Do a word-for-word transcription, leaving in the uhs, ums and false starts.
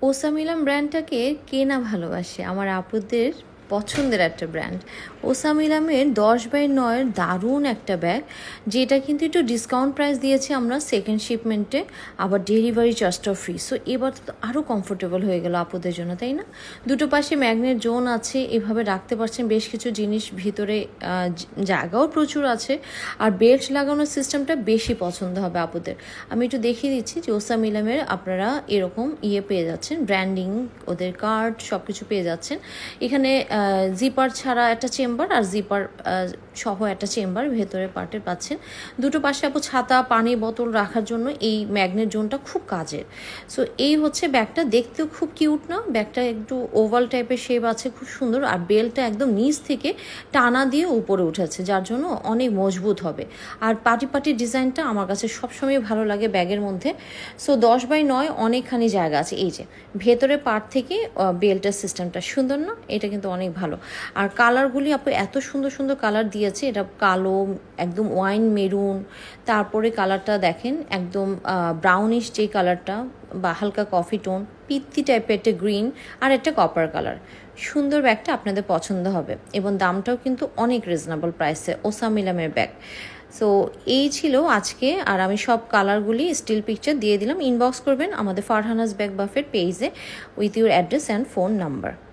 ওসামিলাম ব্র্যান্ডটাকে কে না ভালোবাসে, আমার আপুদের পছন্দের একটা ব্র্যান্ড। ওসামিলামের দশ বাই নয়ের দারুণ একটা ব্যাগ, যেটা কিন্তু একটু ডিসকাউন্ট প্রাইস দিয়েছি আমরা সেকেন্ড শিপমেন্টে, আবার ডেলিভারি চার্জটাও ফ্রি। সো এবার তো আরও কমফোর্টেবল হয়ে গেল আপুদের জন্য, তাই না? দুটো পাশে ম্যাগনেট জোন আছে, এভাবে রাখতে পারছেন বেশ কিছু জিনিস, ভিতরে জায়গাও প্রচুর আছে। আর বেল্ট লাগানোর সিস্টেমটা বেশি পছন্দ হবে আপুদের। আমি একটু দেখিয়ে দিচ্ছি যে ওসামিলামের আপনারা এরকম ইয়ে পেয়ে যাচ্ছেন, ব্র্যান্ডিং, ওদের কার্ড সব কিছু পেয়ে যাচ্ছেন। এখানে জিপার ছাড়া একটা চেম্বার আর জিপার সহ একটা চেম্বার ভেতরে পার্টের পাচ্ছেন। দুটো পাশে আপু ছাতা, পানি বোতল রাখার জন্য এই ম্যাগনেট জোনটা খুব কাজের। সো এই হচ্ছে ব্যাগটা, দেখতেও খুব কিউট না? ব্যাগটা একটু ওভাল টাইপের শেপ আছে, খুব সুন্দর। আর বেল্টটা একদম নিচ থেকে টানা দিয়ে উপরে উঠেছে, যার জন্য অনেক মজবুত হবে। আর পাটি পাটি ডিজাইনটা আমার কাছে সবসময় ভালো লাগে ব্যাগের মধ্যে। সো দশ বাই নয় অনেকখানি জায়গা আছে। এই যে ভেতরে পার্ট থেকে বেল্টের সিস্টেমটা সুন্দর না? এটা কিন্তু অনেক ভালো। আর কালারগুলি আপু এত সুন্দর সুন্দর কালার দিয়েছে, এটা কালো, একদম ওয়াইন মেরুন, তারপরে কালারটা দেখেন একদম ব্রাউনিশ যে কালারটা বা হালকা কফি টোন, পিত্তি টাইপের একটা গ্রিন আর একটা কপার কালার। সুন্দর ব্যাগটা আপনাদের পছন্দ হবে এবং দামটাও কিন্তু অনেক রিজনেবল প্রাইসে ওসামিলামের ব্যাগ। সো এই ছিল আজকে। আর আমি সব কালারগুলি স্টিল পিকচার দিয়ে দিলাম। ইনবক্স করবেন আমাদের ফারহানাস ব্যাগ বাফের পেজে with your address and phone number.